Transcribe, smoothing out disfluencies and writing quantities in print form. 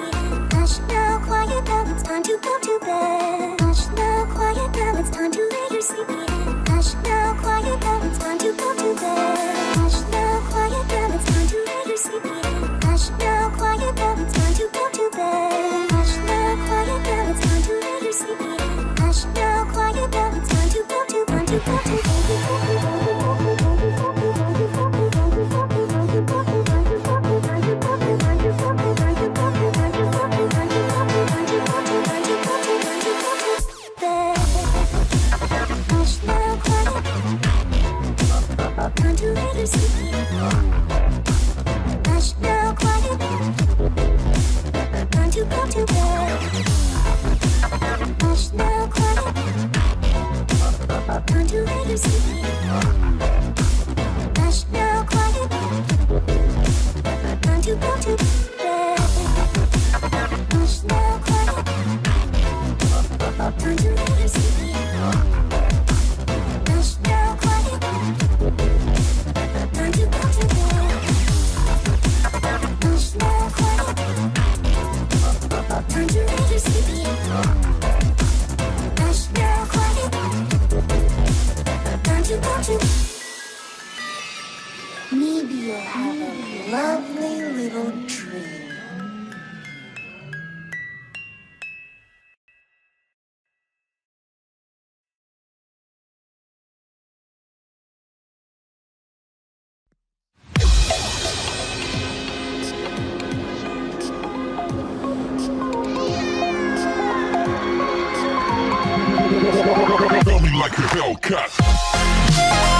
Hush now, quiet now, it's time to go to bed. Hush now, quiet now, it's time to lay your sleepyhead. Hush now, quiet now, it's time to go to bed. Hush now, quiet now, it's time to lay your sleepyhead. Hush now, quiet now, it's time to go to bed. Hush now, quiet now, it's time to lay your sleepyhead. Hush now, quiet now, it's time to go to bed. Time to lay your sleepyhead. Hush now, quiet. Time to go to bed. Hush now, quiet. Time to lay your sleepyhead. Hush now, quiet. Time to go to bed. Hush now, quiet. Time to lay your sleepyhead. Hush now, quiet. Time to go to bed. Hush now, quiet. Time to lay your sleepyhead. Hush now, quiet. Time to go to. Maybe you'll have a lovely little dream. Tell me like a Hellcat.